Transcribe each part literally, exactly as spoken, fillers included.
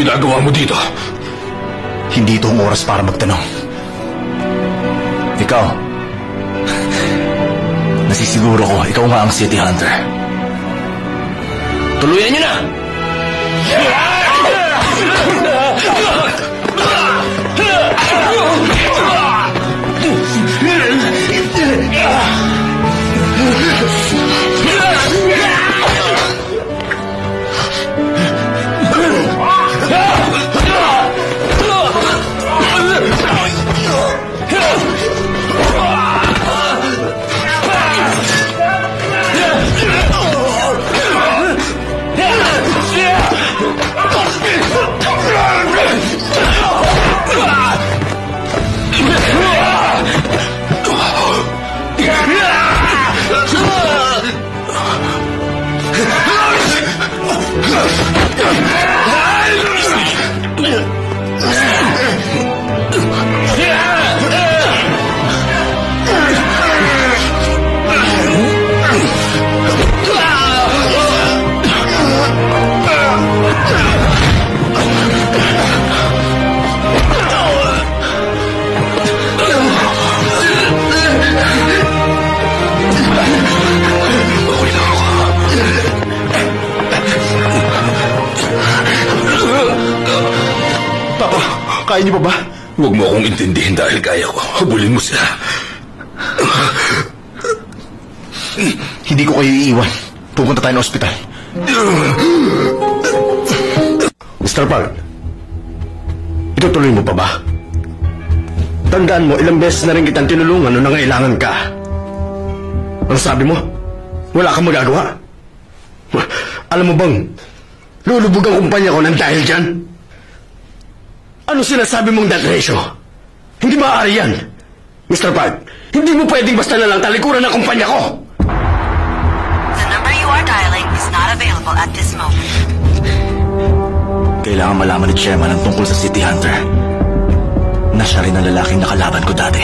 ginagawa mo dito? Hindi ito ang oras para magtanong. Ikaw, nasisiguro ko, ikaw nga ang City Hunter. Tuluyan niyo na! Kaya niyo pa ba? Huwag mo akong intindihin dahil kaya ko. Habulin mo sila. Hindi ko kayo iiwan. Pupunta tayo ng ospital. mister Park, itutuloy mo pa ba? Tandaan mo, ilang beses na rin kitang tinulungan nung nangailangan ka. Ang sabi mo, wala kang magagawa. Alam mo bang, lulubog ang kumpanya ko ng dahil dyan? Ano sinasabi mong that ratio? Hindi maaari yan. mister Park, hindi mo pwedeng basta na lang talikuran ng kumpanya ko. The number you are dialing is not available at this moment. Kailangan malaman ni Chairman ang tungkol sa City Hunter. Na siya rin ang lalaking nakalaban ko dati.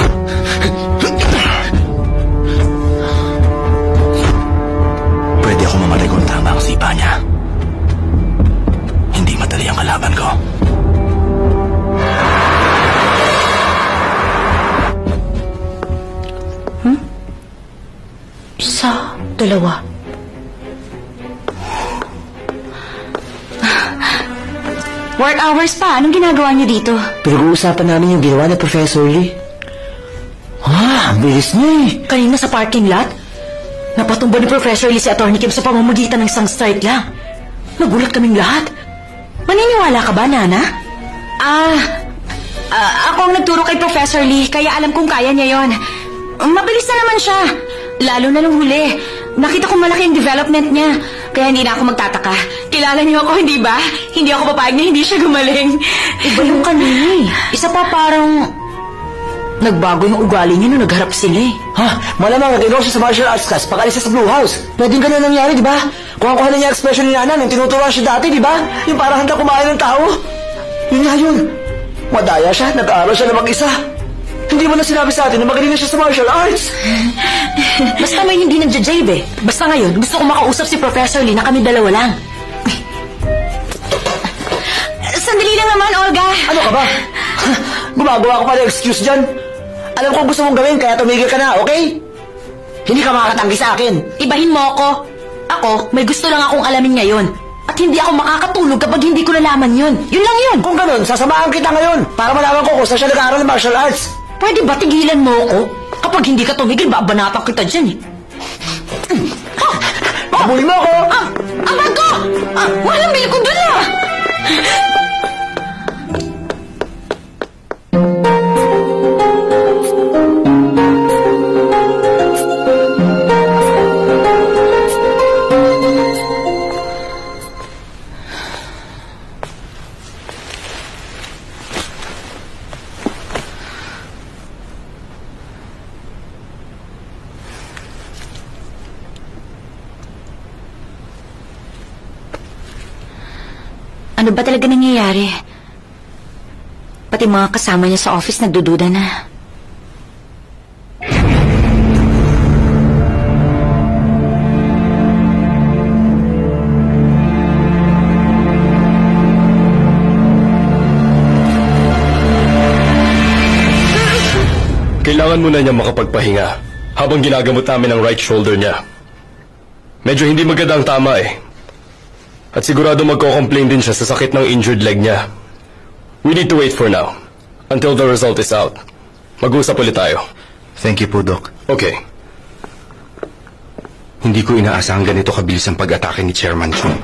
Pwede ako mamatay kung tama ang sipa niya. Hindi madali ang kalaban ko. Hmm? Isa, dalawa. Work hours pa. Anong ginagawa niyo dito? Pinag-uusapan namin yung ginawa ni Professor Lee. Ah, ang bilis niya eh. Kanina sa parking lot, napatumba ni Professor Lee si Attorney Kim sa pamamagitan ng isang strike lang. Nagulat kaming lahat. Maniniwala ka ba, Nana? Ah, uh, ako ang nagturo kay Professor Lee, kaya alam kong kaya niya yon. Mabilis na naman siya. Lalo na nung huli. Nakita ko malaki ang development niya. Kaya hindi na ako magtataka. Kilala niyo ako, hindi ba? Hindi ako papayag na hindi siya gumaling. Iba yung kanina eh. Isa pa parang nagbago yung ugali niya nung nagharap sila eh. Ha? Malamang nag-enroll siya sa martial arts class pag-alis sa Blue House. Pwedeng ganun nangyari, di ba? Kuha-kuha na niya expression ni Nana nung tinuturuan siya dati, di ba? Yung parang handa kumain ng tao. Yun nga yun. Madaya siya, nag-aaral siya na mag-isa. Hindi mo na sinabi sa atin na magaling na siya sa martial arts. Basta may hindi nagja-jive eh. Basta ngayon, gusto ko makausap si Professor Lee na kami dalawa lang. Sandali lang naman, Olga. Ano ka ba? Gumagawa ko pa ng excuse dyan. Alam ko gusto mong gawin, kaya tumigil ka na, okay? Hindi ka makakatanggi sa akin. Ibahin mo ako. Ako, may gusto lang akong alamin ngayon. At hindi ako makakatulog kapag hindi ko nalaman yun. Yun lang yun. Kung ganun, sasamahan kita ngayon para malaman ko kung saan siya nag-aaral ng martial arts. Pwede ba tigilan mo ako? Kapag hindi ka tumigil, babanatan kita dyan eh. Habulin mo ako! Ah! Ang bag ko! Ah! Walang bil ko dun ah! Ano ba talaga nangyayari? Pati mga kasama niya sa office nagdududa na. Kailangan muna niya makapagpahinga habang ginagamot namin ang right shoulder niya. Medyo hindi maganda ang tama eh. At sigurado magko-complain din siya sa sakit ng injured leg niya. We need to wait for now, until the result is out. Mag-uusap ulit tayo. Thank you po, Doc. Okay. Hindi ko inaasahang ganito kabilis ang pag-atake ni Chairman Chung.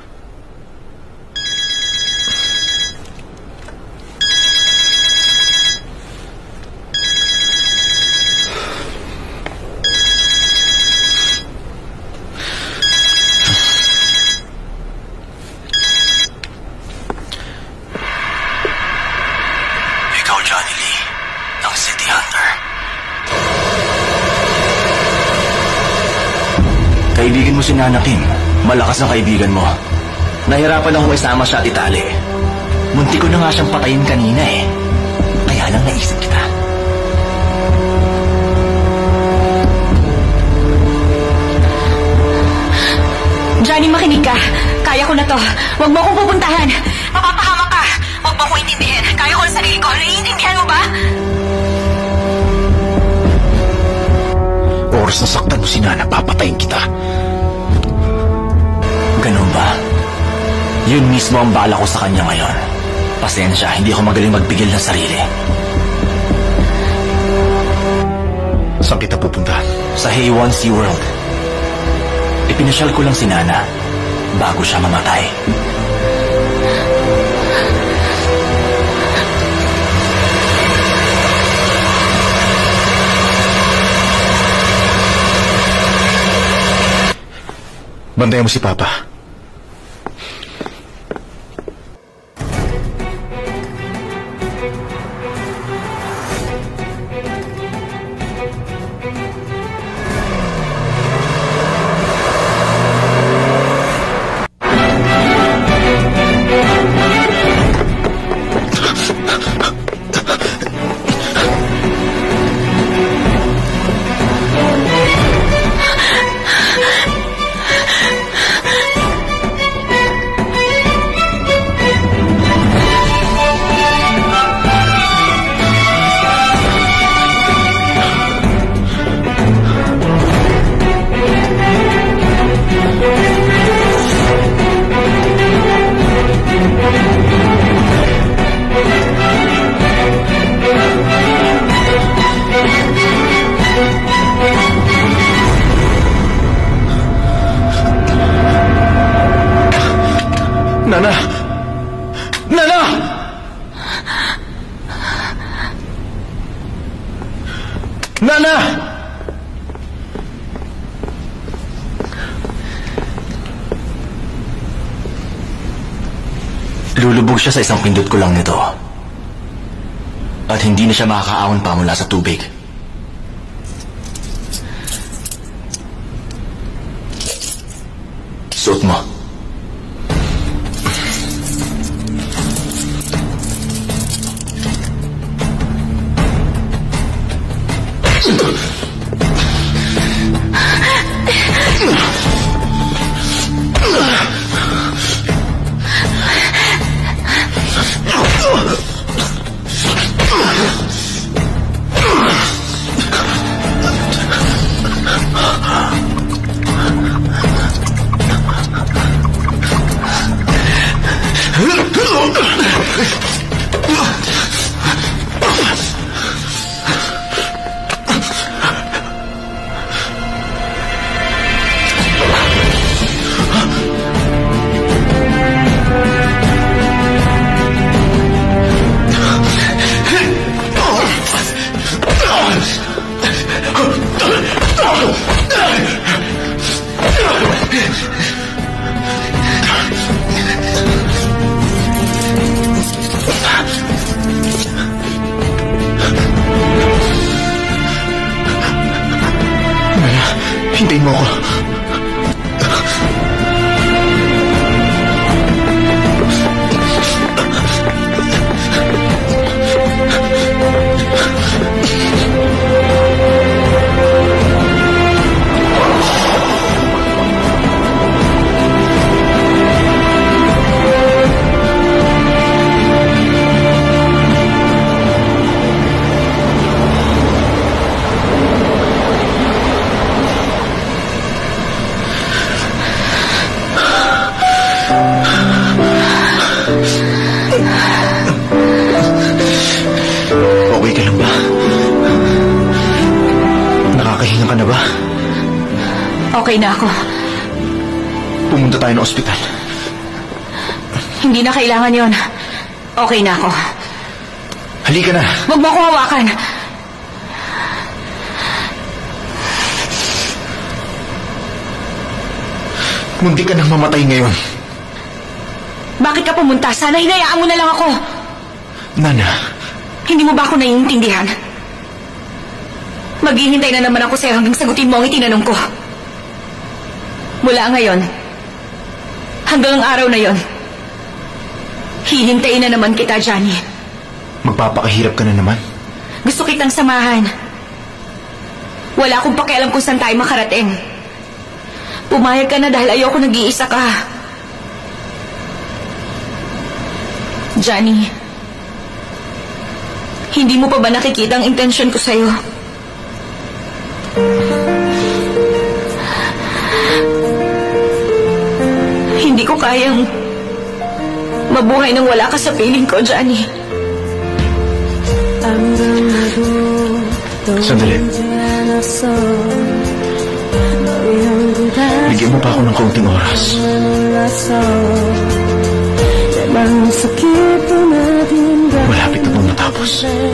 Ikaw, Johnny Lee, ng City Hunter. Kaibigan mo si Nana Kim. Malakas ang kaibigan mo. Nahirapan akong isama siya at itali. Munti ko na nga siyang patayin kanina eh. Kaya lang naisip kita. Johnny, makinig ka. Kaya ko na to. Huwag mo akong pupuntahan. Mapapahamak ka. Huwag mo akong intindihin. Kaya ko ang sarili ko. Naiintindihan mo ba? Oras na saktan mo si Nana, papatayin kita. Ganun ba? Yun mismo ang bala ko sa kanya ngayon. Pasensya, hindi ako magaling magpigil ng sarili. Saan kita pupunta? Sa Haywan SeaWorld. Ipinasyal ko lang si Nana bago siya mamatay. Bantayan mo si Papa. Nana! Nana! Nana! Lulubog siya sa isang pindot ko lang nito. At hindi na siya makakaahon pa mula sa tubig. Suot mo. Hintayin mo ako. Okay na ako. Pumunta tayo ng ospital. Hindi na kailangan yon. Okay na ako. Halika na. Huwag mo akong hawakan. Munti ka nang mamatay ngayon. Bakit ka pumunta? Sana hinayaan mo na lang ako. Nana. Hindi mo ba ako naiintindihan? Maghihintay na naman ako sa'yo hanggang sagutin mo ang itinanong ko. Mula ngayon, hanggang ang araw na yon, hihintayin na naman kita, Johnny. Magpapakahirap ka na naman. Gusto kitang samahan. Wala akong pakialam kung saan tayo makarating. Pumayag ka na dahil ayoko nag-iisa ka. Johnny, hindi mo pa ba nakikita ang intensyon ko sa'yo? Hindi ko kayang mabuhay nang wala ka sa piling ko, Johnny. Sandali. Bigyan mo pa ako ng kaunting oras. Malapit na pong matapos.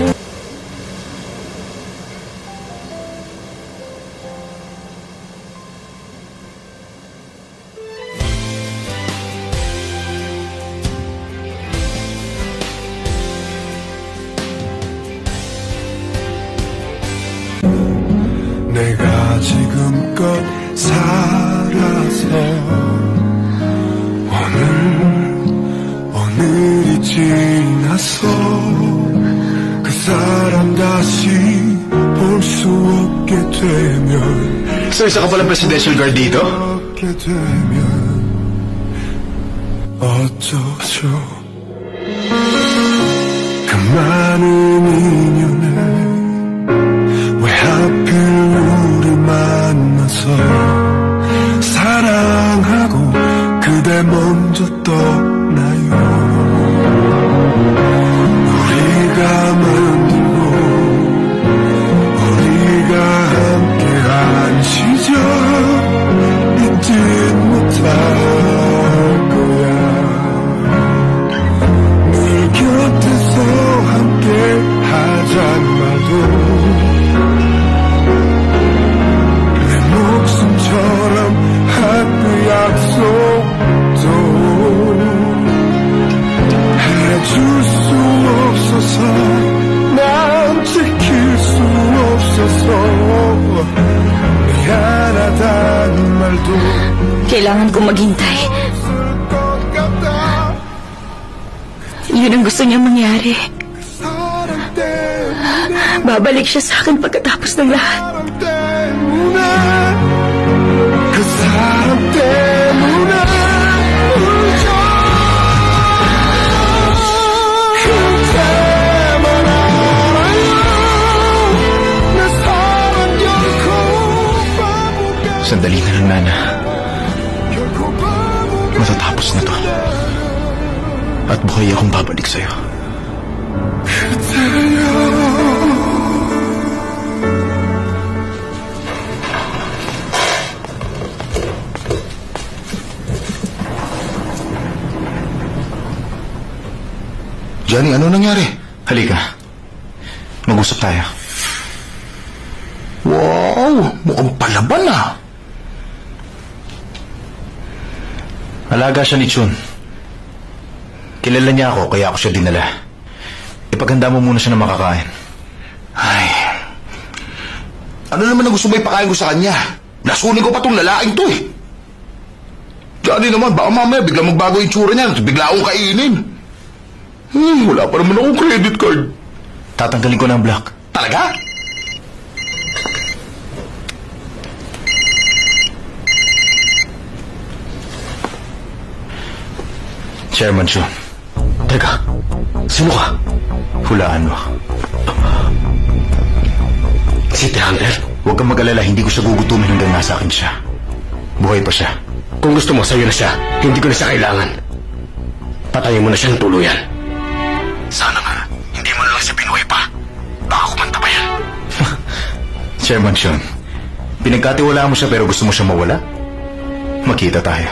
내가 지금껏 살아서 오늘 오늘이 지나서 그 사람 다시 볼 수 없게 되면 So, isa ka palang presidential guard dito? 없게 되면 어쩌죠 그 많은 인연을 왜 하필 우리 만나서 사랑하고 그대 먼저 떠나요 우리가 만들고 우리가 함께한 시절 잊지 못할 거야 늘 곁에서 함께 하잔 말도 목숨처럼 한 그 약속도 해줄 수 없어서 난 지킬 수 없어서 미안하단 말도 Kailangan kong maghintay. Yun ang gusto niya mangyari. Babalik siya sa akin pagkatapos ng lahat. 그 사람 때문에 울죠 그때만 알아요 내 사랑 결코 바보가 Sandali na lang, Nana. 결코 바보가 Matatapos na to. At buhay akong babalik sa'yo. Johnny, ano nangyari? Halika. Mag-usap tayo. Wow, mukhang palaban ah. Alaga siya ni Chun. Kilala niya ako, kaya ako siya dinala. Ipaghanda mo muna siya na makakain. Ay, ano naman ang gusto mo ipakain ko sa kanya? Lasunin ko pa tong lalaking to eh. Johnny naman, baka mamaya bigla magbago yung tsura niya at bigla akong kainin. Hmm, wala pa naman akong credit card. Tatanggalin ko ng block. Talaga? Chairman Chun. Teka, sino ka? Hulaan mo. City Hunter? Huwag kang mag-alala, hindi ko siya gugutumin hanggang nasa akin siya. Buhay pa siya. Kung gusto mo, sa'yo na siya. Hindi ko na siya kailangan. Patayin mo na siyang tuluyan. Sana nga, hindi mo na lang siya binuhay pa. Baka kumanta pa yan. Chairman Chun, Pinagkatiwalaan mo siya pero gusto mo siya mawala? Makita tayo.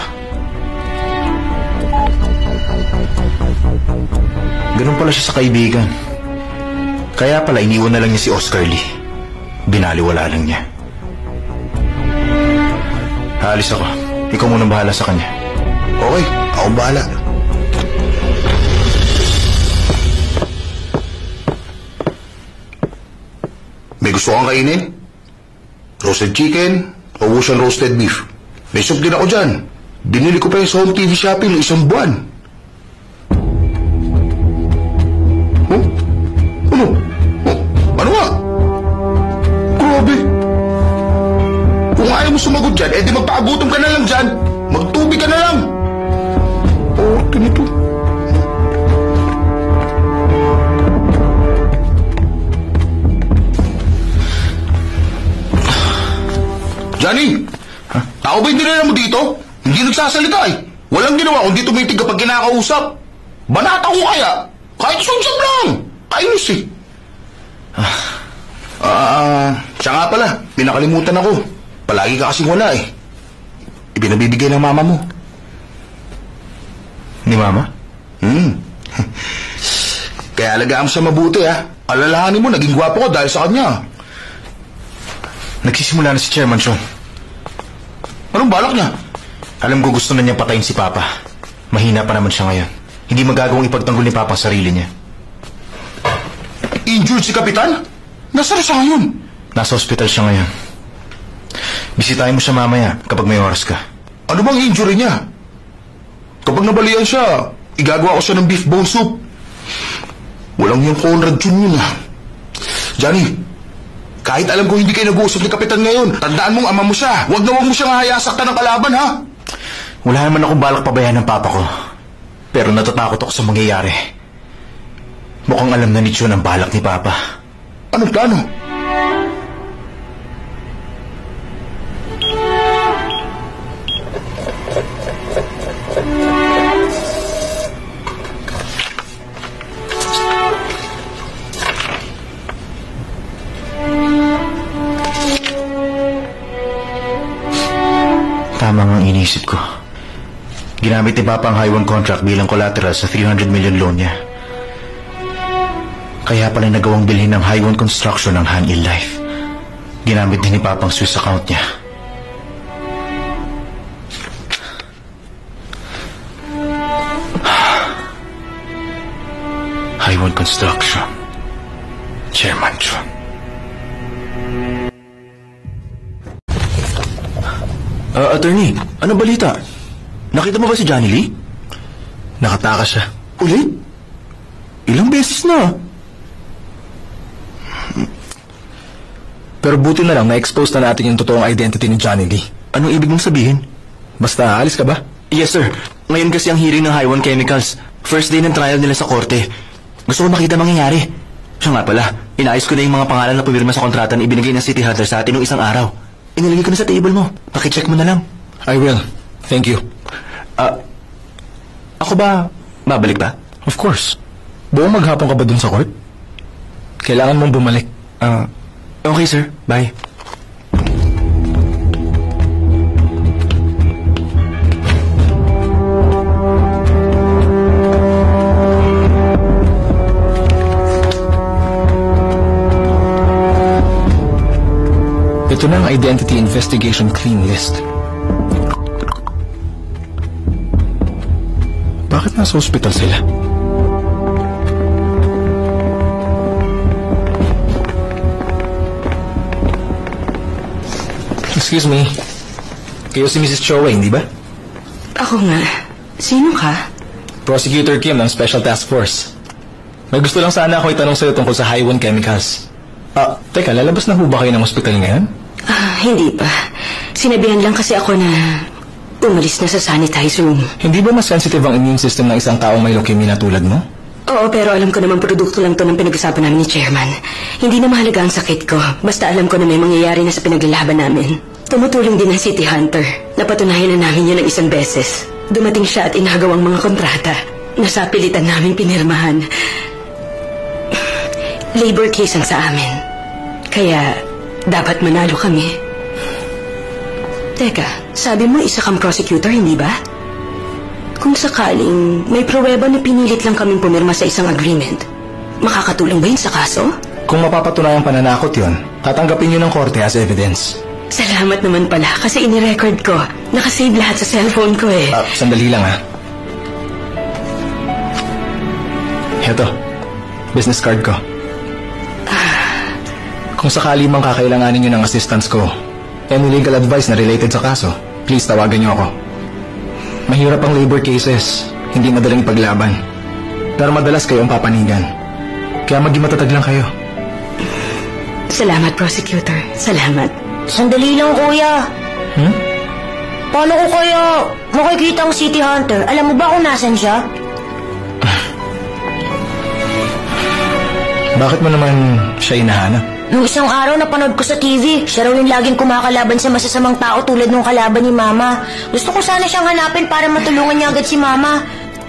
Ganun pala siya sa kaibigan. Kaya pala iniwan na lang niya si Oscar Lee. Binaliwala lang niya. Haalis ako. Ikaw muna bahala sa kanya. Okay, ako bahala. May gusto kang kainin? Roasted chicken o Wusan roasted beef? May soup din ako dyan. Binili ko pa yung sa home T V shopping ng isang buwan. Huh? Ano? Oh, ano nga? Grabe. Kung ayaw mo sumagot dyan, edi magpaagutom ka na lang dyan. Magtubig ka na lang. Oh, ganito. Johnny! Huh? Tao ba yung dinala mo dito? Hindi nagsasalita eh. Walang ginawa kundi tumitig kapag kinakausap. Banata ko kaya. Kahit sunsap lang. Kainis eh. Ah, uh, siya nga pala. Pinakalimutan ako. Palagi ka kasing wala eh. Ibinabibigay ng mama mo. Ni mama? Hmm. Kaya alagaan mo siya mabuti ah. Alalahanin mo, naging gwapo ko dahil sa kanya. Nagsisimula na si Chairman Chong. Anong balak niya? Alam ko gusto na niya patayin si Papa. Mahina pa naman siya ngayon. Hindi magagawang ipagtanggol ni Papa ang sarili niya. Injured si Kapitan? Nasaan siya ngayon? Nasa ospital siya ngayon. Bisitahin mo siya mamaya kapag may oras ka. Ano bang injury niya? Kapag nabalian siya, igagawa ko siya ng beef bone soup. Walang yung Conrad Jun yun ah. Johnny, kahit alam ko hindi kayo nag-uusap ni Kapitan ngayon, tandaan mong ama mo siya. Huwag na huwag mo siyang hayasaktan ng kalaban, ha? Wala naman akong balak pabayaan ng papa ko. Pero natatakot ako sa mangyayari. Mukhang alam na ni Chun ang balak ni Papa. Anong plano? Tama nga ang inisip ko. Ginamit ni Papa ang Haiwan contract bilang collateral sa three hundred million loan niya. Kaya pala nagawang bilhin ng Haiwan Construction ng Han-Il Life. Ginamit din ni Papa ang Swiss account niya. Haiwan Construction. Chairman Chun. Uh, attorney, ano balita? Nakita mo ba si Johnny Lee? Nakatakas siya. Ulit? Ilang beses na. Pero buti na lang na-expose na natin yung totoong identity ni Johnny Lee. Anong ibig mong sabihin? Basta, alis ka ba? Yes, sir. Ngayon kasi ang hearing ng Haiwan Chemicals. First day ng trial nila sa korte. Gusto ko makita mangyayari. Siya nga pala, inaayos ko na yung mga pangalan na pumirma sa kontrata na ibinigay ng City Hunter sa atin noong isang araw. Inilagay ko na sa table mo. Pakicheck mo na lang. I will. Thank you. Ah, uh, ako ba babalik ba? Of course. Buong maghapon ka ba dun sa court? Kailangan mong bumalik. Ah, uh, okay sir. Bye. Ito na ang Identity Investigation Clean List. Bakit nasa hospital sila? Excuse me. Kayo si Missus Chowe, hindi ba? Ako nga. Sino ka? Prosecutor Kim ng Special Task Force. May gusto lang sana ako itanong sa'yo tungkol sa Haiwan Chemicals. Ah, teka, lalabas na ho ba kayo ng hospital ngayon? Ah, hindi pa. Sinabihan lang kasi ako na umalis na sa sanitize room. Hindi ba mas sensitive ang immune system ng isang taong may leukemia na tulad mo? Oo, pero alam ko naman produkto lang to ng pinag-usapan namin ni Chairman. Hindi na mahalaga ang sakit ko. Basta alam ko na may mangyayari na sa pinaglalaban namin. Tumutulong din ang City Hunter. Napatunayan na namin yun ng isang beses. Dumating siya at inagaw ang mga kontrata. Nasapilitan namin pinirmahan. Labor case ang sa amin. Kaya dapat manalo kami. Teka, sabi mo isa kang prosecutor, hindi ba? Kung sakaling may pruweba na pinilit lang kaming pumirma sa isang agreement, makakatulong ba yun sa kaso? Kung mapapatunayan pananakot yun, tatanggapin yun ng korte as evidence. Salamat naman pala kasi ini-record ko. Nakasave lahat sa cellphone ko eh. Ah, sandali lang ha. Heto, business card ko. Kung sakali mang kakailanganin nyo ng assistance ko, any legal advice na related sa kaso, please tawagan nyo ako. Mahirap ang labor cases, hindi madaling ipaglaban. Pero madalas kayo ang papanigan. Kaya maging matatag lang kayo. Salamat, prosecutor. Salamat. Sandali lang, kuya. Hmm? Paano ko kaya makikita ang City Hunter? Alam mo ba kung nasan siya? Bakit mo naman siya hinahanap? Nung isang araw napanood ko sa T V, siya raw yung laging kumakalaban sa masasamang tao tulad nung kalaban ni Mama. Gusto ko sana siyang hanapin para matulungan niya agad si Mama.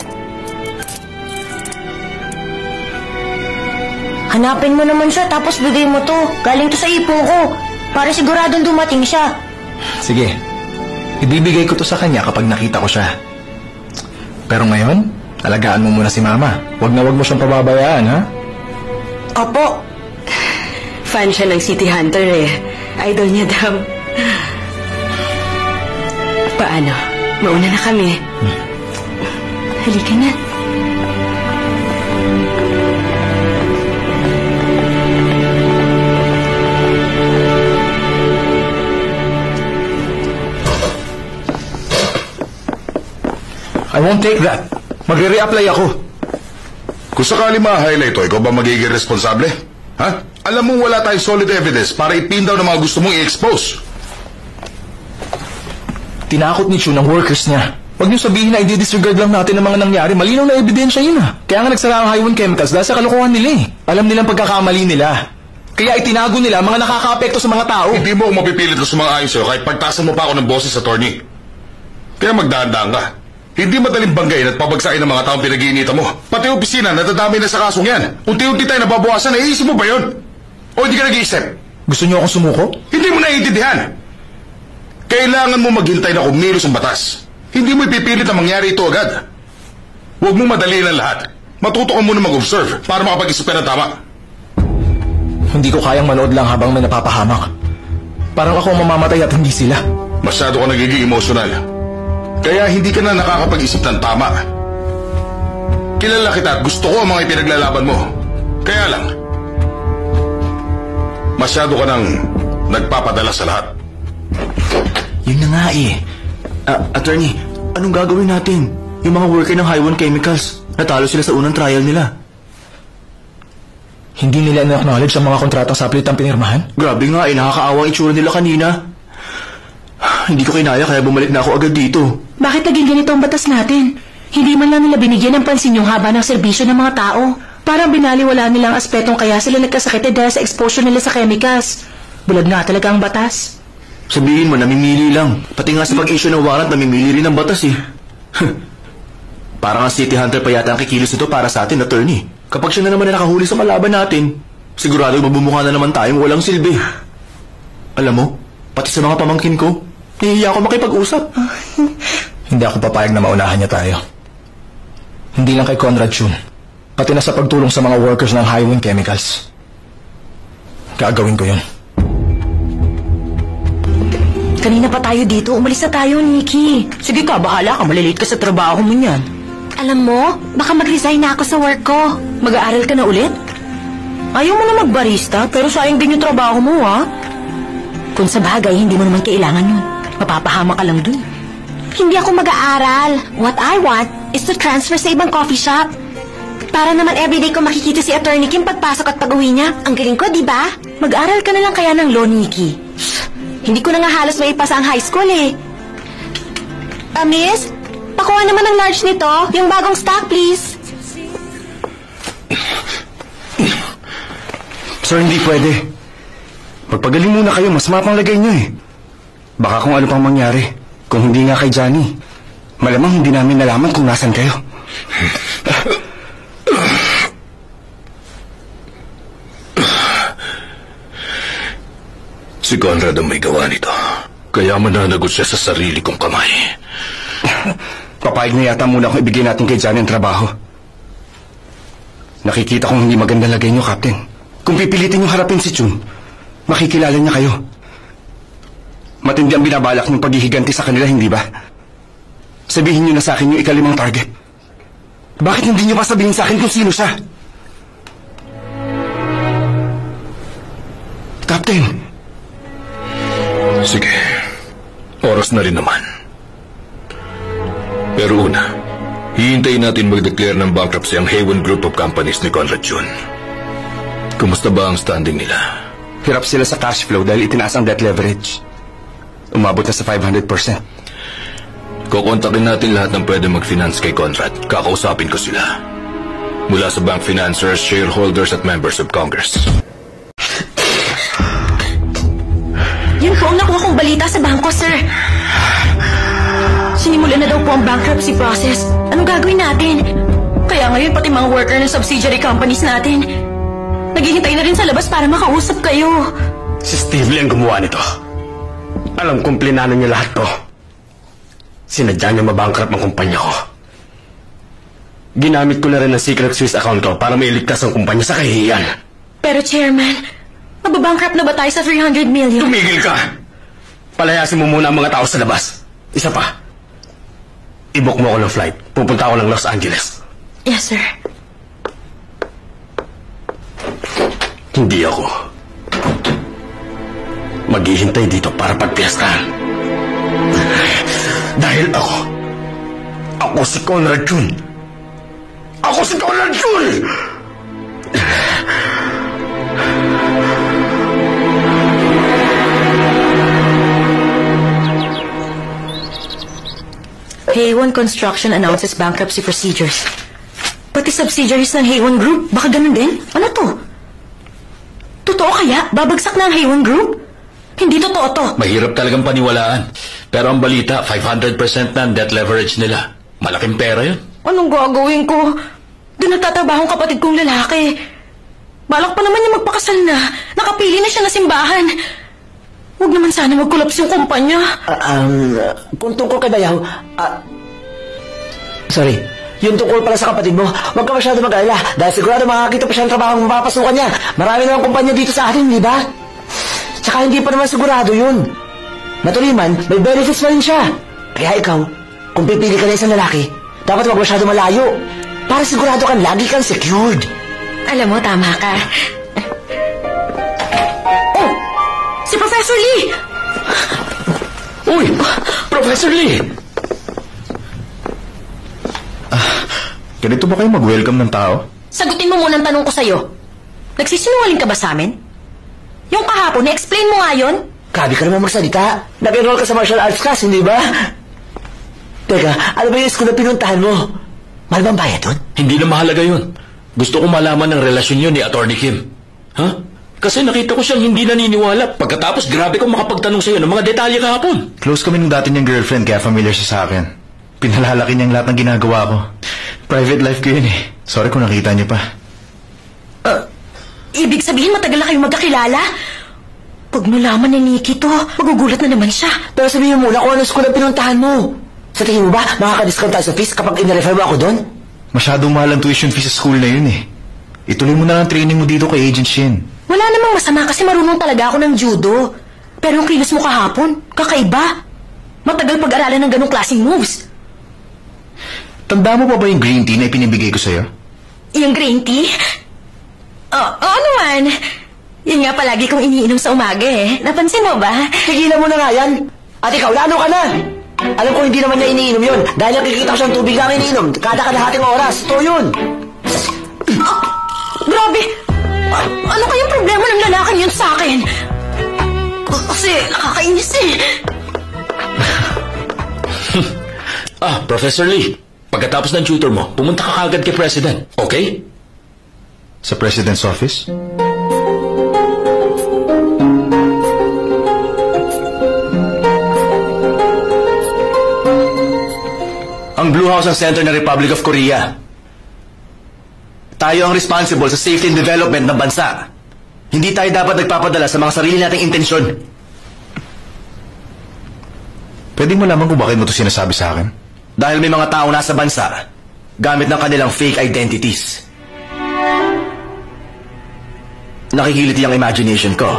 Hanapin mo naman siya tapos bigay mo to. Galing to sa ipon ko. Para siguradong dumating siya. Sige, ibibigay ko to sa kanya kapag nakita ko siya. Pero ngayon, alagaan mo muna si Mama. Huwag na huwag mo siyang pababayaan, ha? Opo. Fan siya ng City Hunter eh. Idol niya daw. Paano? Mauna na kami. Halika na. I won't take that. Magre-reapply ako. Kung sakali ma-highlight to, ikaw ba magiging responsable? Ha? Alam mo wala tayong solid evidence para ipin daw ng mga gusto mong i-expose. Tinakot ni Chu ng workers niya. Huwag niyo sabihin na i-disregard lang natin ang mga nangyari. Malinaw na ebidensya yun ah. Kaya nga nagsara ang Highwind Chemicals dahil sa kalokohan nila eh. Alam nilang pagkakamali nila. Kaya itinago nila mga nakaka-apekto sa mga tao. Hindi mo ako mapipilit na sumang-ayon sa'yo kahit pagtasan mo pa ako ng boses, attorney. Kaya magdaan-daan ka. Hindi madaling banggain at pabagsain ng mga taong pinag-iinitan mo. Pati opisina, nadadami na sa kasong yan. Unti-unti tayo nababawasan, naiisip mo ba yun? O hindi ka nag-iisip? Gusto niyo akong sumuko? Hindi mo naiintindihan. Kailangan mo maghintay na kumilos ang batas. Hindi mo ipipilit na mangyari ito agad. Huwag mo madaliin ang lahat. Matuto ka muna mag-observe para makapag-isip ka ng tama. Hindi ko kayang manood lang habang may napapahamak. Parang ako ang mamamatay at hindi sila. Masyado ka nagiging emotional. Kaya hindi ka na nakakapag-isip ng tama. Kilala kita at gusto ko ang mga ipinaglalaban mo. Kaya lang, masyado ka nang nagpapadala sa lahat. Yun na nga eh. Uh, attorney, anong gagawin natin? Yung mga worker ng Highwind Chemicals, natalo sila sa unang trial nila. Hindi nila na-acknowledge ang mga kontratang saplit ang pinirmahan? Grabe nga eh, nakakaawa ang itsura nila kanina. Hindi ko kinaya kaya bumalik na ako agad dito. Bakit naging ganito ang batas natin? Hindi man lang nila binigyan ng pansin yung haba ng serbisyo ng mga tao. Parang binaliwala nilang aspetong kaya sila nagkasakit dahil sa exposure nila sa chemicals. Bulag nga talaga ang batas. Sabihin mo, namimili lang. Pati nga sa pag-issue ng warrant, namimili rin ang batas eh. Parang ang City Hunter pa yata ang kikilos nito para sa atin, attorney. Kapag siya na naman na nakahuli sa kalaban natin, sigurado mabumukha na naman tayong walang silbi. Alam mo, pati sa mga pamangkin ko, nahihiya ako makipag-usap. Hindi ako papayag na maunahan niya tayo. Hindi lang kay Conrad Chun, pati na sa pagtulong sa mga workers ng Highwind Chemicals. Gagawin ko yun. Kanina pa tayo dito. Umalis na tayo, Nikki. Sige ka, bahala ka. Malilate ka sa trabaho mo niyan. Alam mo, baka mag-resign na ako sa work ko. Mag-aaral ka na ulit? Ayaw mo na magbarista, pero sayang din yung trabaho mo, ha? Kung sa bagay, hindi mo naman kailangan yun. Mapapahama ka lang dun. Hindi ako mag-aaral. What I want is to transfer sa ibang coffee shop. Para naman everyday ko makikita si Attorney Kim pagpasok at pag-uwi niya. Ang galing ko, di ba? Mag-aral ka na lang kaya ng law, Nikki. Hindi ko na nga halos maipasa ang high school eh. Ah, miss? Pakuha naman ng large nito. Yung bagong stock, please. Sir, hindi pwede. Magpagaling muna kayo, mas mapanglagay nyo eh. Baka kung ano pang mangyari. Kung hindi nga kay Johnny. Malamang hindi namin nalaman kung nasan kayo. Si Conrad ang may gawa nito. Kaya mananagot siya sa sarili kong kamay. Papayag na yata muna kung ibigay natin kay Johnny ang trabaho. Nakikita kong hindi maganda lagay niyo, Captain. Kung pipilitin niyo harapin si Chun, makikilala niya kayo. Matindi ang binabalak ng paghihiganti sa kanila, hindi ba? Sabihin niyo na sa akin yung ikalimang target. Bakit hindi niyo pa sabihin sa akin kung sino siya? Captain! Sige. Oras na rin naman. Pero una, hihintayin natin mag-declare ng bankruptcy ang Haywon Group of Companies ni Conrad Jun. Kumusta ba ang standing nila? Hirap sila sa cash flow dahil itinaas ang debt leverage. Umabot na sa five hundred percent. Kukontakin natin lahat ng pwede mag-finance kay Conrad. Kakausapin ko sila. Mula sa bank financiers, shareholders at members of Congress. Yun po ang nakuha kong balita sa bangko, sir. Sinimulan na daw po ang bankruptcy process. Anong gagawin natin? Kaya ngayon pati mga worker ng subsidiary companies natin naghihintay na rin sa labas para makausap kayo. Si Steve Lee ang gumawa nito. Alam kong plinano niya lahat to. Sinadya niya mabankrupt ang kumpanya ko. Ginamit ko na rin ang secret Swiss account ko para mailigtas ang kumpanya sa kahihiyan. Pero chairman, mababankrupt na ba tayo sa three hundred million? Tumigil ka! Palayasin mo muna ang mga tao sa labas. Isa pa. I-book mo ako ng flight. Pupunta ako ng Los Angeles. Yes, sir. Hindi ako maghihintay dito para pagpiyastahan. Dahil ako, ako si Conrad Jun. Ako si Conrad Jun! Haywon Construction announces bankruptcy procedures. Pati subsidiaries ng Haywon Group, baka ganun din? Ano to? Totoo kaya? Babagsak na ang Haywon Group? Hindi totoo to. Mahirap talagang paniwalaan. Pero ang balita, five hundred percent na ang debt leverage nila. Malaking pera yun. Anong gagawin ko? Doon nagtatrabaho ang kapatid kong lalaki. Balak pa naman niya magpakasal na. Nakapili na siya na simbahan. Huwag naman sana mag-collapse yung kumpanya. Uh, um, kung tungkol kay Bayaw, uh, sorry, yung tungkol pala sa kapatid mo, huwag ka masyado mag-alala dahil sigurado makakita pa siya ng trabaho ang mapapasukan niya. Marami naman kumpanya dito sa atin, di ba? Tsaka hindi pa naman sigurado yun. Natuloy man, may benefits pa rin siya. Kaya ikaw, kung pipili ka na isang lalaki, dapat huwag masyado malayo. Para sigurado kang lagi kang secured. Alam mo, tama ka. Oh! Si Professor Lee! Uy! Professor Lee! Ah, ganito ba kayo mag-welcome ng tao? Sagutin mo muna ang tanong ko sa'yo. Nagsisinungaling ka ba sa amin? Yung kahapon, na-explain mo nga yun? Grabe ka naman magsalita. Nag-enroll ka sa martial arts class, hindi ba? Teka, ano ba yung school na pinuntahan mo? Mahal bang bayad doon? Hindi na mahalaga yun. Gusto ko malaman ng relasyon yun ni Attorney Kim. Ha? Huh? Kasi nakita ko siyang hindi naniniwala. Pagkatapos, grabe kong makapagtanong sa'yo ng mga detalye kahapon. Close kami ng dati niyang girlfriend, kaya familiar siya sa akin. Pinalalaki niyang lahat ng ginagawa ko. Private life ko yun eh. Sorry kung nakita niyo pa. Uh, ibig sabihin matagal na kayong magkakilala? Pag nalaman ni Nikki to, magugulat na naman siya. Pero sabihin mo muna kung ano school na pinuntahan mo. Sa tingin mo ba, makaka-discount tayo sa fees kapag in-refer mo ako doon? Masyadong mahal ang tuition fee sa school na yun eh. Ituloy mo na lang training mo dito kay Agent Shin. Wala namang masama kasi marunong talaga ako ng judo. Pero yung kilos mo kahapon, kakaiba. Matagal pag-aralan ng ganong klaseng moves. Tanda mo pa ba yung green tea na ipinibigay ko sa'yo? Yung green tea? Oh, oo naman. Yun nga palagi kong iniinom sa umaga eh. Napansin mo ba? Tigilan mo na nga yan. At ikaw, lalo ka na. Alam ko hindi naman niya iniinom yun. Dahil nakikita ko siyang tubig lang iniinom. Kada kalahating oras. Ito yun. Oh, grabe. Uh, ano kayong problema ng lalaking yun sa akin? Uh, kasi nakakainis eh. Ah, Professor Lee. Pagkatapos ng tutor mo, pumunta ka kagad kay President. Okay? Sa President's office? Ang Blue House ang center ng Republic of Korea. Tayo ang responsible sa safety and development ng bansa. Hindi tayo dapat nagpapadala sa mga sarili nating intensyon. Pwede mo lamang kung bakit mo ito sinasabi sa akin? Dahil may mga tao nasa bansa, gamit ng kanilang fake identities. Nakikiliti ang imagination ko.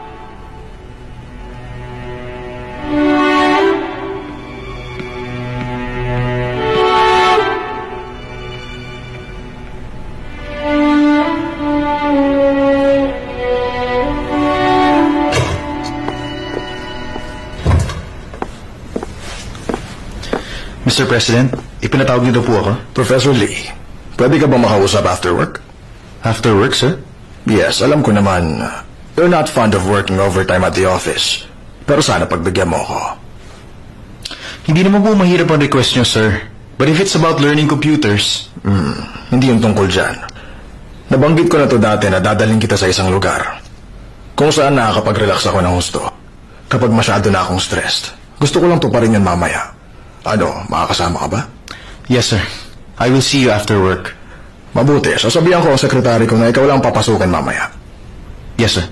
Mister President, ipinatawag niyo daw po ako. Professor Lee, pwede ka ba makausap after work? After work, sir? Yes, alam ko naman, uh, you're not fond of working overtime at the office. Pero sana pagbigyan mo ako. Hindi naman po mahirap ang request niyo, sir. But if it's about learning computers... Hmm, hindi yung tungkol dyan. Nabanggit ko na to dati na dadaling kita sa isang lugar kung saan nakakapag-relax ako ng husto. Kapag masyado na akong stressed, gusto ko lang tuparin yan mamaya. Ano, makakasama ka ba? Yes, sir. I will see you after work. Mabuti, sasabihan ko ang sekretary ko na ikaw lang papasukin mamaya. Yes, sir.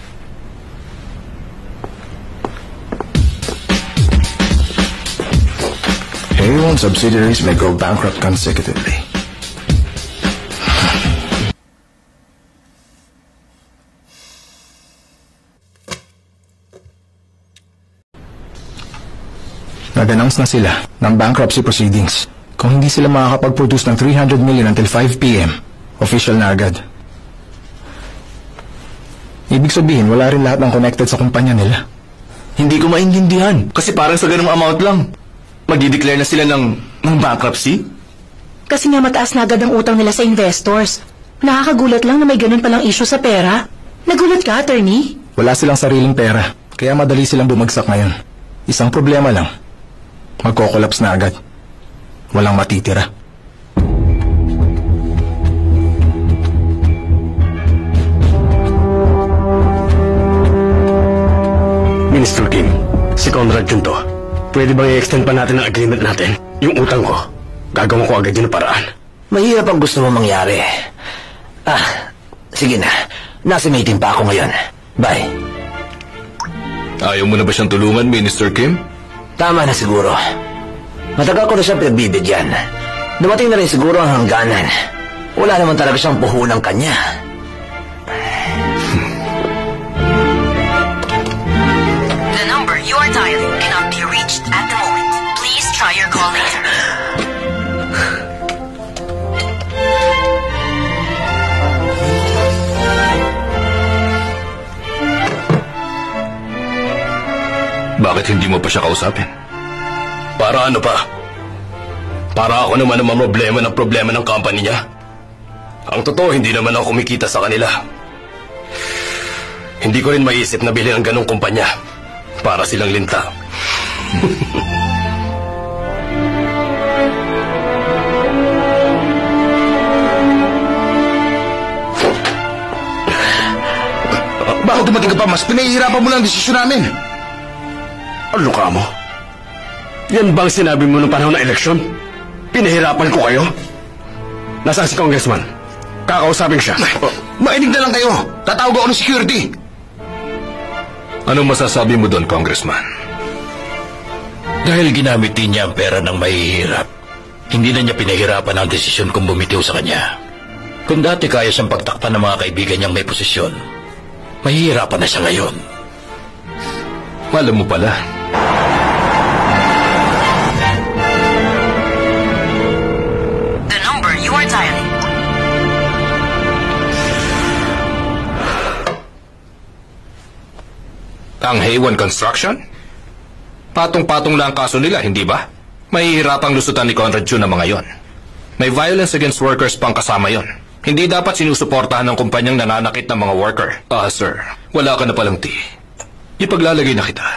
A one subsidiaries may go bankrupt consecutively. Nag-announce na sila ng bankruptcy proceedings. Kung hindi sila makakapag-produce ng three hundred million until five p m, official na agad. Ibig sabihin, wala rin lahat ng connected sa kumpanya nila. Hindi ko maintindihan. Kasi parang sa ganung amount lang, magdi-declare na sila ng, ng bankruptcy? Kasi nga mataas na agad ang utang nila sa investors. Nakakagulat lang na may ganun palang issue sa pera. Nagulat ka, attorney? Wala silang sariling pera, kaya madali silang bumagsak ngayon. Isang problema lang, magko-collapse na agad. Walang matitira. Minister Kim, si Conrad yun to. Pwede bang i-extend pa natin ang agreement natin? Yung utang ko, gagawin ko agad yun ang paraan. Mahirap ang gusto mo mangyari. Ah, sige na. Nasa meeting pa ako ngayon. Bye. Ayaw mo na ba siyang tulungan, Minister Kim? Tama na siguro. Matagal ko na siyang pinagbibigyan. Dumating na rin siguro ang hangganan. Wala naman talaga siyang puhunang kanya. The number you are dialing cannot be reached at the moment. Please try your call later. Bakit hindi mo pa siya kausapin? Para ano pa? Para ako naman ang problema ng problema ng company niya. Ang totoo, hindi naman ako kumikita sa kanila. Hindi ko rin maisip na bilhin ang ganong kumpanya para silang linta. Bago dumating ka pa, mas pinahihirapan mo lang ang desisyon namin. Ano ka mo? Yan bang sinabi mo nung panahon ng eleksyon? Pinahirapan ko kayo? Nasaan si Congressman? Kakausapin siya. Oh, mainig na lang kayo. Tatawag ako ng security. Anong masasabi mo doon, Congressman? Dahil ginamit din niya ang pera ng mahihirap, hindi na niya pinahirapan ang desisyon kung bumitiw sa kanya. Kung dati kaya siyang pagtakpan ng mga kaibigan niyang may posisyon, mahihirapan na siya ngayon. Alam mo pala. The number you are dialing. Ang Haywan Construction? Patong-patong lang ang kaso nila, hindi ba? Mahihirapang lusutan ni Conrad Chu na mga yon. May violence against workers pang kasama yon. Hindi dapat sinusuportahan ng kumpanyang nananakit ng mga worker. Ah, sir, wala ka na palang tea. Ipaglalagay na kita.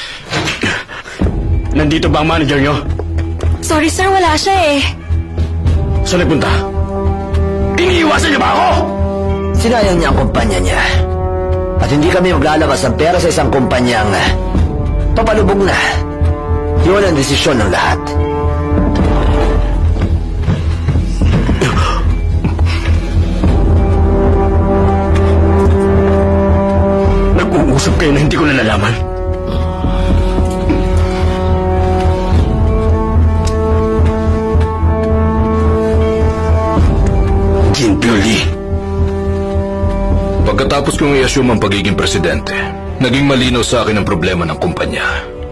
Nandito ba ang manager niyo? Sorry sir, wala siya eh. Saan nagpunta? Iniiwasan niyo ba ako? Sinayang niya ang kumpanya niya. At hindi kami maglalabas ng pera sa isang kumpanyang papalubog na. Yun ang desisyon ng lahat. Nag-uusap kayo na hindi ko na nalaman. Pioli. Pagkatapos kong i-assume ang pagiging presidente, naging malinaw sa akin ang problema ng kumpanya.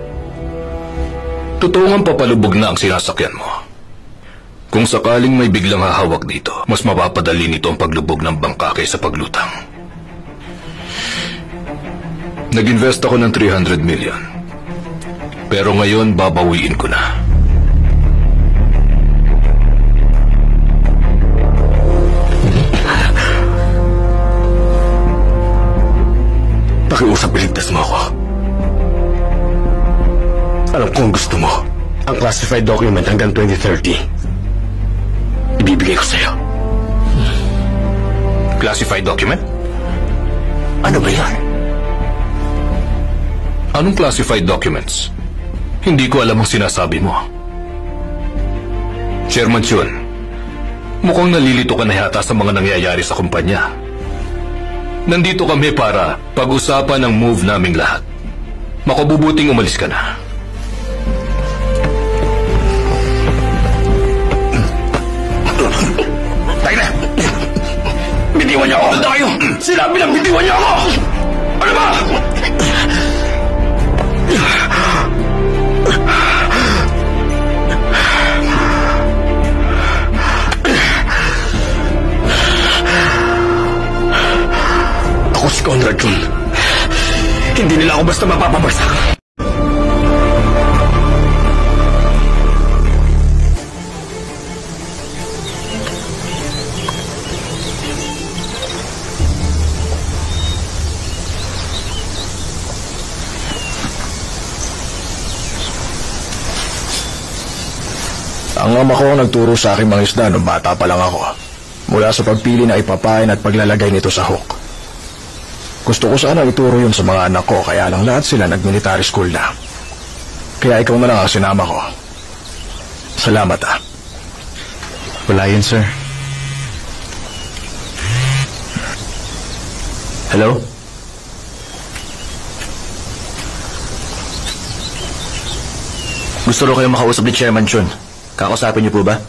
Totoo ngang papalubog na ang sinasakyan mo. Kung sakaling may biglang hahawak dito, mas mapapadali nito ang paglubog ng bangka kaysa paglutang. Nag-invest ako ng three hundred million. Pero ngayon, babawiin ko na. Pakiusap, iligtas mo ako. Alam ko ang gusto mo. Ang classified document hanggang twenty thirty. Ibibigay ko sa'yo. Classified document? Ano ba yan? Anong classified documents? Hindi ko alam ang sinasabi mo. Chairman Chun, mukhang nalilito ka na yata sa mga nangyayari sa kumpanya. Nandito kami para pag-usapan ang move naming lahat. Makabubuting umalis ka na. Tayo na! Bitiwan niyo ako! Ano tayo? Sinabi lang bitiwan niyo ako! Ano ba? Ako si Conrad Jun. Hindi nila ako basta mapapabagsak. Ang ama ko ang nagturo sa aking mga isda nung bata pa lang ako. Mula sa pagpili na ipapain at paglalagay nito sa hook. Gusto ko sana ituro yun sa mga anak ko, kaya lang lahat sila nag-military school na. Kaya ikaw na lang ang sinama ko. Salamat ah. Wala yun, sir. Hello? Gusto rin kayo makausap ni Chairman Chun. Kakausapin niyo po ba?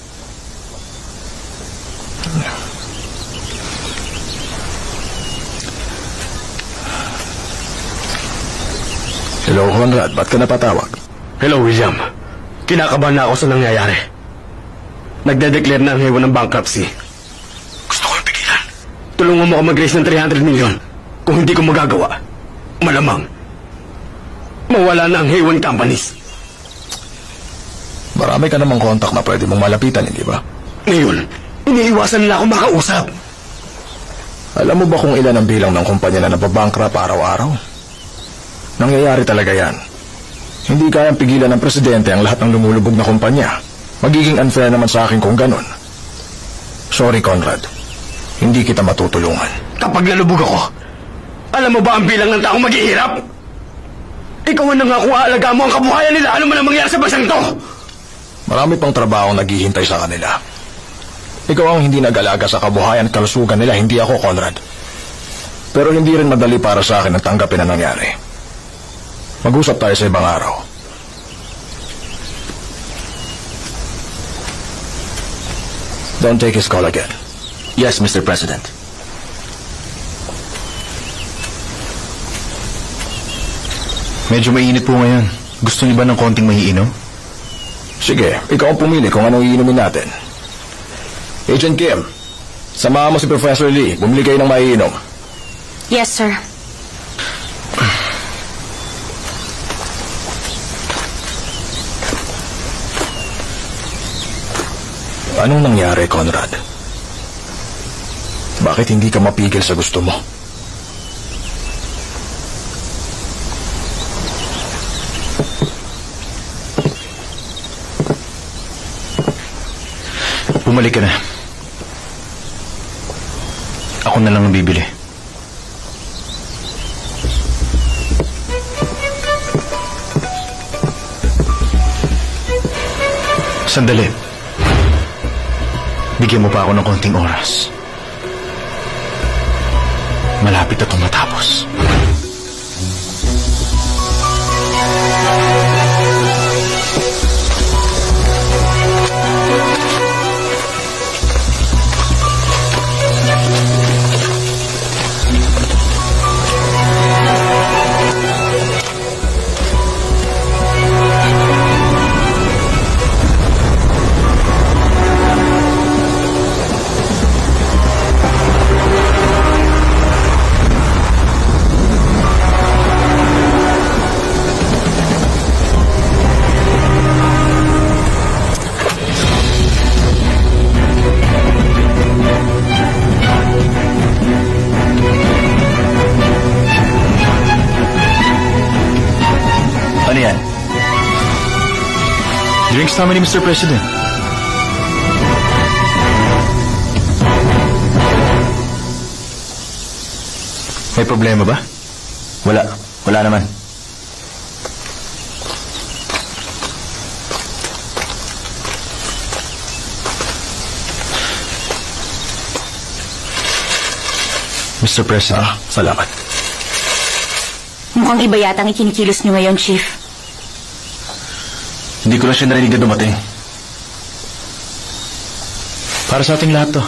Hello, Conrad. Ba't ka napatawag? Hello, William. Kinakabahan na ako sa nangyayari. Nagde-declare na ang hewan ng bankruptcy. Gusto ko yung pigilan. Tulungan mo ako mag-raise ng three hundred million. Kung hindi ko magagawa, malamang mawala na ang Hewan Companies. Marami ka namang kontak na pwede mong malapitan, hindi ba? Ngayon, iniiwasan nila akong makausap. Alam mo ba kung ilan ang bilang ng kumpanya na nababankrupt araw-araw? Nangyayari talaga yan. Hindi kayang pigilan ng presidente ang lahat ng lumulubog na kumpanya. Magiging unfair naman sa akin kung ganon. Sorry, Conrad. Hindi kita matutulungan. Kapag nalubog ako, alam mo ba ang bilang ng taong maghihirap? Ikaw ang nangako aalagaan mo ang kabuhayan nila. Ano man ang mangyari sa bansang to? Marami pang trabaho naghihintay sa kanila. Ikaw ang hindi nag-alaga sa kabuhayan at kalusugan nila, hindi ako, Conrad. Pero hindi rin madali para sa akin ang tanggapin ang nangyari. Mag-usap tayo sa ibang araw. Don't take his call again. Yes, Mister President. Medyo mainit po ngayon. Gusto niyo ba ng konting maiinom? Sige, ikaw ang pumili kung anong iinumin natin. Agent Kim, samahan mo si Professor Lee. Bumili kayo ng maiinom. Yes, sir. Anong nangyari, Conrad? Bakit hindi ka mapigil sa gusto mo? Bumalik ka na. Ako na lang ang bibili. Sandali. Bigyan mo pa ako ng konting oras. Malapit na itong matapos. Ano yan? Drinks namin ni Mister President. May problema ba? Wala. Wala naman. Mister President. Ah, salamat. Mukhang iba yata ang ikinikilos niyo ngayon, Chief. Hindi ko lang siya narinig na dumating. Para sa ating lahat to.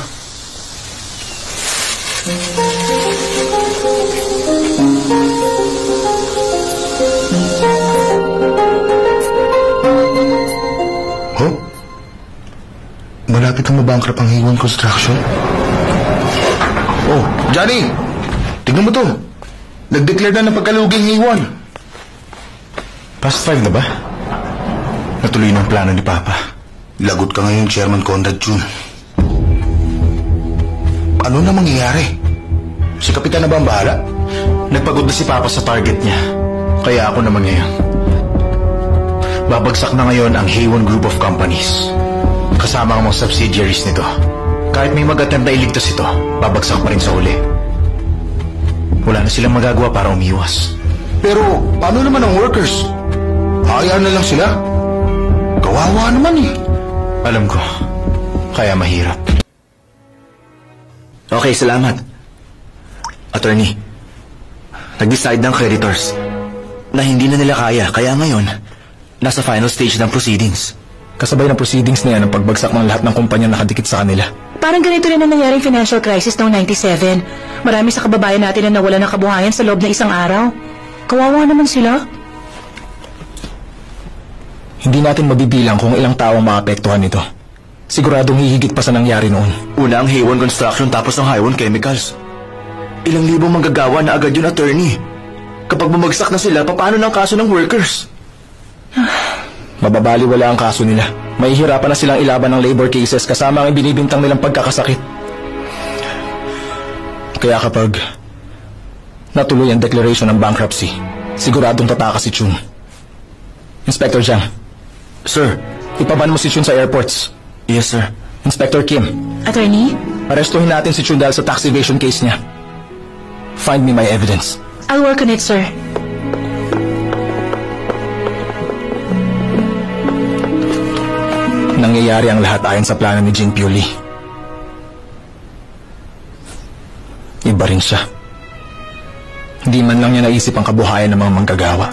Oh? Malapit na mabankrupt ang Haywan Construction? Oh, Johnny! Tignan mo to. Nag-declare na ng pagkaluging Haywan. Past five na ba? Natuloy ng plano ni Papa. Lagot ka ngayon, Chairman Conrad Jun Ano na mangyayari? Si Kapitan na ba ang bahala? Nagpagod na si Papa sa target niya. Kaya ako naman ngayon. Babagsak na ngayon ang Haywan Group of Companies. Kasama ang mga subsidiaries nito. Kahit may mag-attempt na iligtas ito, babagsak pa rin sa uli. Wala na silang magagawa para umiwas. Pero paano naman ang workers? Hayaan na lang sila. Kawawa naman eh. Alam ko. Kaya mahirap. Okay, salamat. Attorney, nag-decide ng creditors na hindi na nila kaya, kaya ngayon, nasa final stage ng proceedings. Kasabay ng proceedings na yan ang pagbagsak ng lahat ng kumpanya nakadikit sa kanila. Parang ganito rin ang nangyaring financial crisis noong ninety-seven. Marami sa kababayan natin na nawala ng kabuhayan sa loob ng isang araw. Kawawa naman sila. Hindi natin mabibilang kung ilang tao ang maapektuhan nito. Siguradong hihigit pa sa nangyari noon. Una ang Haywan Construction tapos ang Haywan Chemicals. Ilang libong manggagawa na agad yun, attorney. Kapag bumagsak na sila, paano ng kaso ng workers? Mababaliwala ang kaso nila. Mahihirapan na silang ilaban ng labor cases kasama ang binibintang nilang pagkakasakit. Kaya kapag natuloy ang declaration ng bankruptcy, siguradong tatakas si Chun. Inspector Jiang. Sir. Ipaban mo si Chun sa airports. Yes, sir. Inspector Kim. Attorney? Arestuhin natin si Chun dahil sa tax evasion case niya. Find me my evidence. I'll work on it, sir. Nangyayari ang lahat ayon sa plano ni Jing Piuli. Iba rin siya. Hindi man lang niya naisip ang kabuhayan ng mga manggagawa.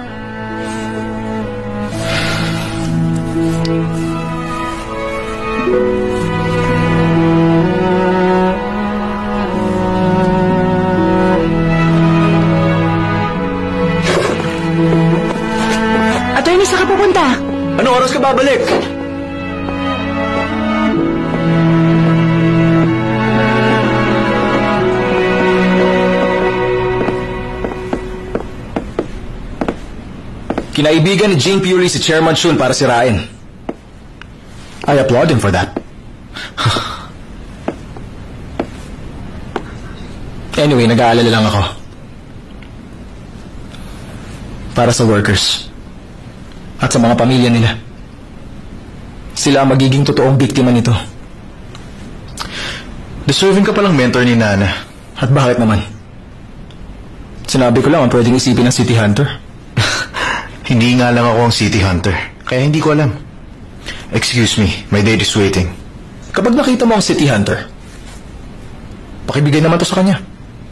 Attorney, saan ka pupunta? Anong oras ka babalik? Kinaibigan ni Jing Piuli si Chairman Chun para sirain. I applaud him for that. Anyway, nag-aalala lang ako. Para sa workers. At sa mga pamilya nila. Sila ang magiging totoong biktima nito. Deserving ka palang mentor ni Nana. At bakit naman? Sinabi ko lang ang pwedeng isipin ng City Hunter. Hindi nga lang ako ang City Hunter. Kaya hindi ko alam. Excuse me, my date is waiting. Kapag nakita mo ang City Hunter, pakibigay naman to sa kanya.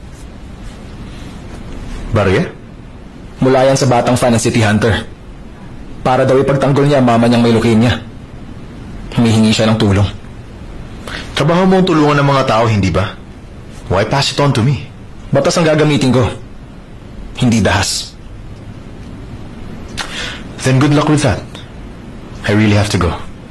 Barya? Mula yan sa batang fan ng City Hunter. Para daw ipagtanggol niya ang mama niyang may leukemia. Humihingi siya ng tulong. Trabaho mo ang tulungan ng mga tao, hindi ba? Why pass it on to me? Batas ang gagamitin ko. Hindi dahas. Then good luck with that. I really have to go.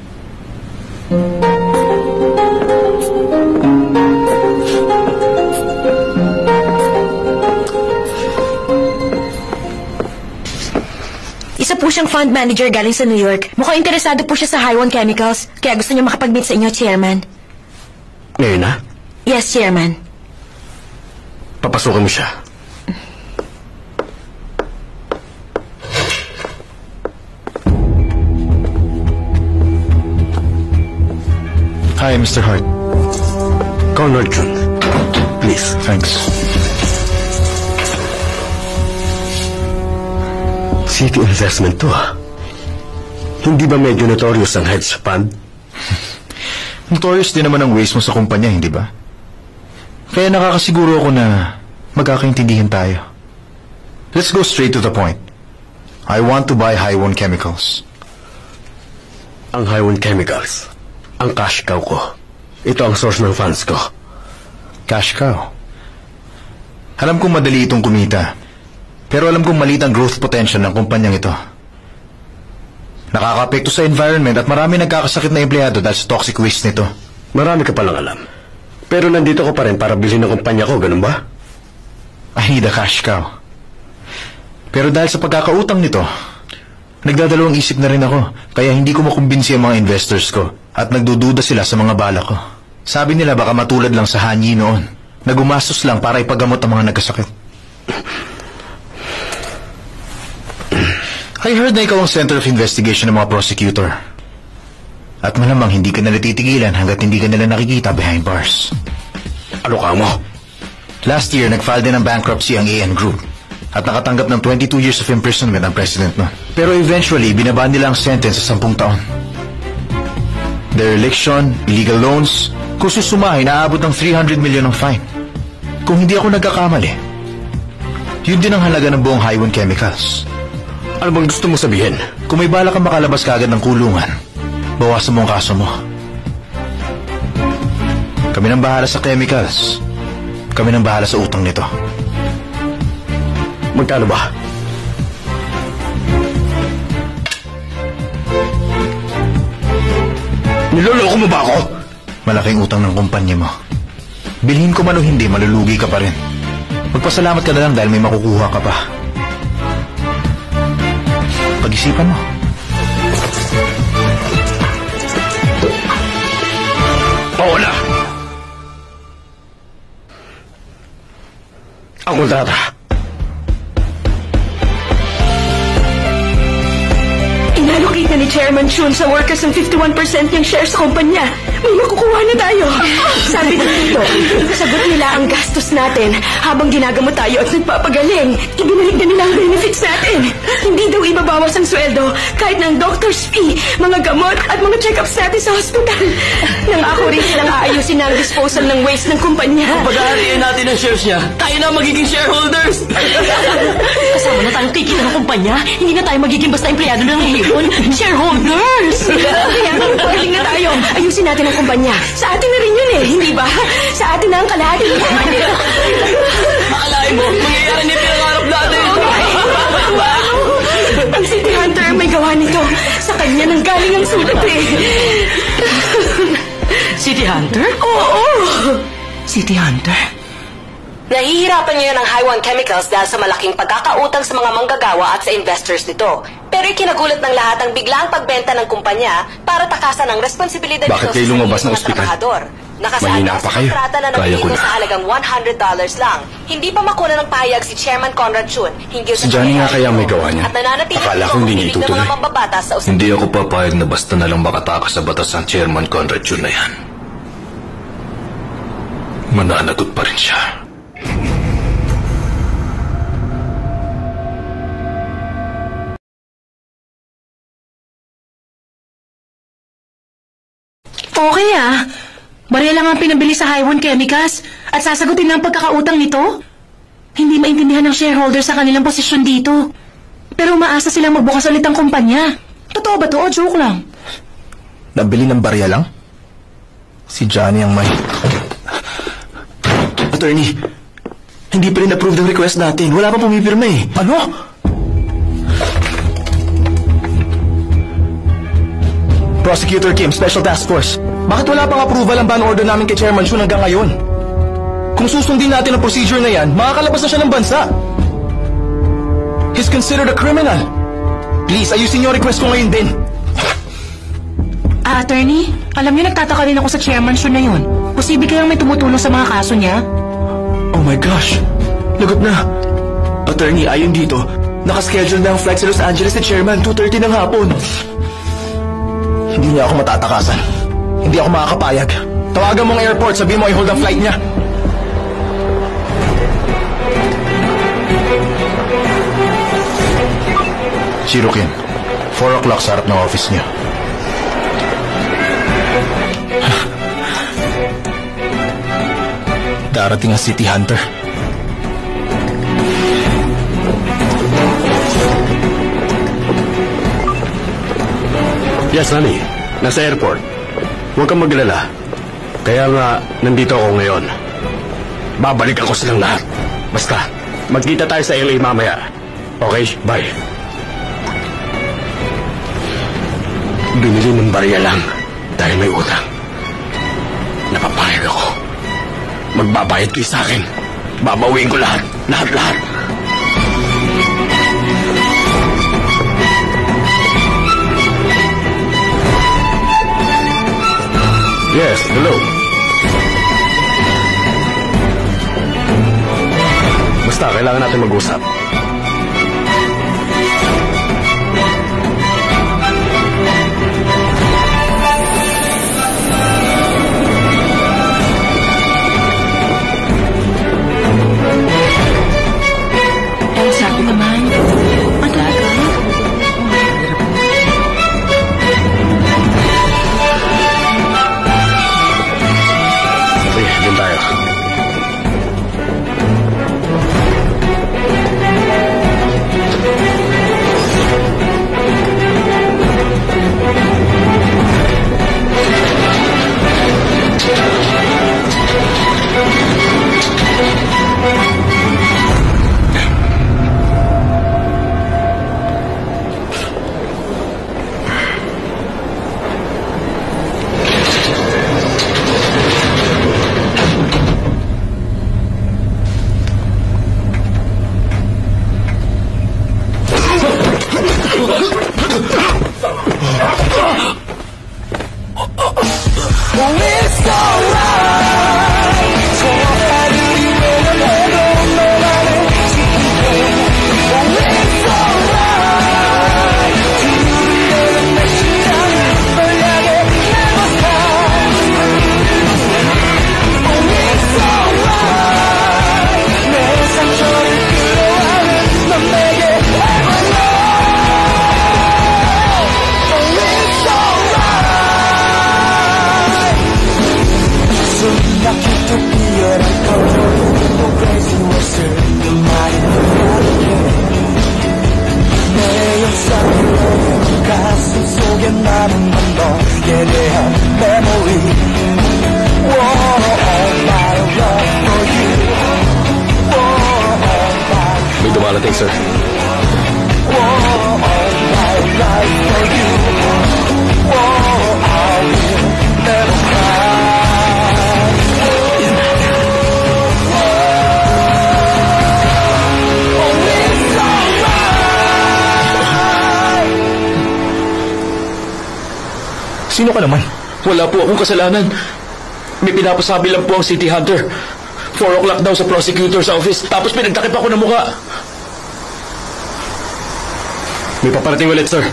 Isa po siyang fund manager galing sa New York. Mukhang interesado po siya sa Haywan Chemicals. Kaya gusto niya makapag-meet sa inyo, Chairman. Ngayon na? Yes, Chairman. Papasukin mo siya. Hi, Mister Hart. Conrad Jun, please. Thanks. City investment to, ah. Hindi ba medyo notorious ang hedge fund? Notorious din naman ang waste mo sa kumpanya, hindi ba? Kaya nakakasiguro ako na magkakaintindihan tayo. Let's go straight to the point. I want to buy Haiwan Chemicals. Ang Haiwan Chemicals, ang cash cow ko. Ito ang source ng funds ko. Cash cow? Alam kong madali itong kumita. Pero alam kong maliit ang growth potential ng kumpanyang ito. Nakaka-apekto sa environment at marami nagkakasakit na empleyado dahil sa toxic waste nito. Marami ka palang alam. Pero nandito ko pa rin para bilhin ng kumpanya ko, ganun ba? I need a cash cow. Pero dahil sa pagkakautang nito, nagdadalawang isip na rin ako. Kaya hindi ko makumbinsi ang mga investors ko at nagdududa sila sa mga bala ko. Sabi nila baka matulad lang sa Hanyi noon, na gumastos lang para ipagamot ang mga nagkasakit. I heard na ikaw ang center of investigation ng mga prosecutor. At malamang hindi ka nila titigilan hanggat hindi ka nila nakikita behind bars. Ano ka mo? Last year, nag-file din ng bankruptcy ang A N Group at nakatanggap ng twenty-two years of imprisonment ang president no. Pero eventually, binabaan nila ang sentence sa sampung taon. Dereliction, illegal loans, kung susumahin, naabot ng three hundred million ang fine. Kung hindi ako nagkakamali, yun din ang halaga ng buong Haiwan Chemicals. Ano bang gusto mo sabihin? Kung may bala kang makalabas kaagad ng kulungan, bawasan mo ang kaso mo. Kami nang bahala sa chemicals. Kami nang bahala sa utang nito. Magkano ba? Niloloko mo ba ako? Malaking utang ng kumpanya mo. Bilhin ko man o hindi, malulugi ka pa rin. Magpasalamat ka na lang dahil may makukuha ka pa. Pag-isipan mo. Oo na! Ang kontrata. Inallocate na ni Chairman Chun sa workers ang fifty-one percent niyang share sa kumpanya. May makukuha na tayo. Sabi na dito, sagot nila ang gastos natin habang ginagamot tayo at nagpapagaling. Ibinalik na nila ang benefits natin. Hindi daw ibabawas ang sweldo kahit ng doctor's fee, mga gamot at mga check-ups natin sa hospital. Nang ako rin silang aayusin ang disposal ng waste ng kumpanya. Kung pag-aariin natin ang shares niya, tayo na magiging shareholders. Kasama na tayong kikita ng kumpanya, hindi na tayo magiging basta empleyado ng hipon. Shareholders! Kaya magpagaling na tayo. Ayusin natin ang kumpanya. Sa atin na rin yun eh, hindi ba? Sa atin na ang kalahati. Akalain mo, mangyayari niya pinangarap natin. Ang City Hunter may gawa nito. Sa kanya nang galing ang sulat eh. City Hunter? Oo! City Hunter? Nahihirapan ngayon ang Haiwan Chemicals dahil sa malaking pagkakautang sa mga manggagawa at sa investors nito. Pero ikinagulat ng lahat ang biglaang pagbenta ng kumpanya para takasan ang responsibilidad Bakit nito kayo sa lumabas ng mga ospital? trabahador. Nakasaad Mahina ang pa kayo. kontrata na Kaya ko nabili na. sa halagang one hundred dollars lang. Hindi pa makuna ng pahayag si Chairman Conrad Chun hinggil sa Si Johnny nga kaya may ito. gawa niya. At nananatili Akala ito ko hindi ang niya hilig ng itutuloy. mga mambabatas sa usapan. Hindi ako papayag na basta na lang makatakas sa batas ng Chairman Conrad Chun na yan. Mananagot pa rin siya. Okay ah. Barya lang ang pinabili sa Haiwan Chemicals at sasagutin ng pagkakautang nito. Hindi maintindihan ng shareholder sa kanilang posisyon dito. Pero umaasa silang magbukas ulit ang kumpanya. Totoo ba to o joke lang? Nabili ng barya lang? Si Johnny ang may... Attorney, hindi pa rin approve ang request natin. Wala pa pumipirma eh. Ano? Prosecutor Kim, Special Task Force. Bakit wala pang approval ang ban order namin kay Chairman Chun hanggang ngayon? Kung susundin natin ang procedure na yan, makakalabas na siya ng bansa. He's considered a criminal. Please, ayusin niyo ang request ko ngayon din. Ah, attorney, alam niyo nagtataka rin ako sa Chairman Chun na yun. Posible kayang may tumutulong sa mga kaso niya? Oh my gosh. Lagot na. Attorney, ayon dito, nakaschedule na ang flight sa Los Angeles ni Chairman, two thirty ng hapon. Hindi niya ako matatakasan. Hindi ako makakapayag. Tawagan mo ang airport, sabihin mo i-hold ang flight niya. Si Rukin, four o'clock sa harap ng office niya. Darating ang City Hunter. Yes, honey. Nasa airport. Huwag kang maglala. Kaya nga, nandito ako ngayon. Babalik ako silang lahat. Basta, magkita tayo sa L A mamaya. Okay? Bye. Binili ng barya lang dahil may utang. Napapayag ako. Magbabayad kayo sa akin. Babawiin ko lahat. Lahat-lahat. Yes, hello. Basta, kailangan natin mag-usap. Eh, sabi naman, madagal. Sige, dun tayo. May dumalating, sir. Sino ka naman? Wala po akong kasalanan. May pinapasabi lang po ang City Hunter. Four o'clock daw sa prosecutor's office. Tapos pinagtakip ako ng mukha. May paparating ulit, sir.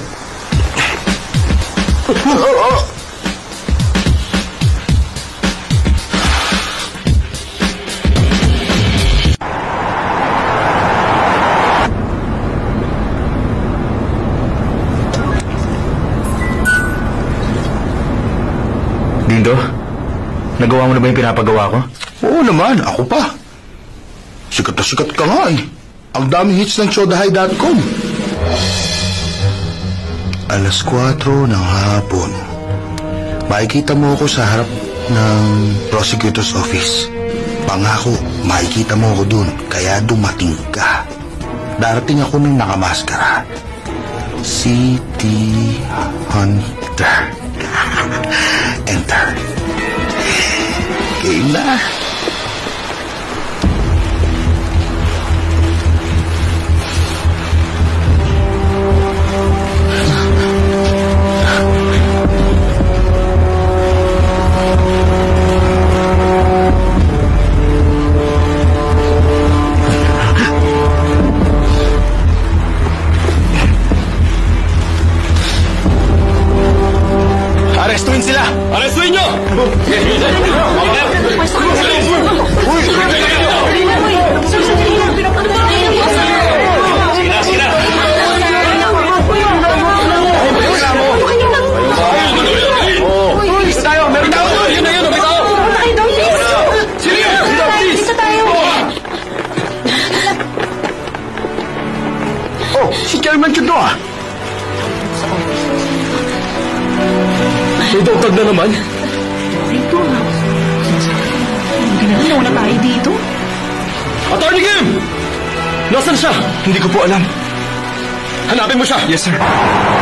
Dindo, nagawa mo na ba yung pinapagawa ko? Oo naman, ako pa. Sikat na sikat ka nga eh. Ang daming hits ng Chodahay dot com. Alas kwatro ng hapon. Makikita mo ako sa harap ng prosecutor's office. Pangako, makikita mo ako dun, kaya dumating ka. Darating ako ng nakamaskara. City Hunter. Enter. Game na. Arestuin sila! Arestuin nyo! Si Chairman Chudo ah. May dogtag na naman. Dito nga. Ginagawa na tayo dito. Attorney Kim! Nasaan siya? Hindi ko po alam. Hanapin mo siya. Yes, sir.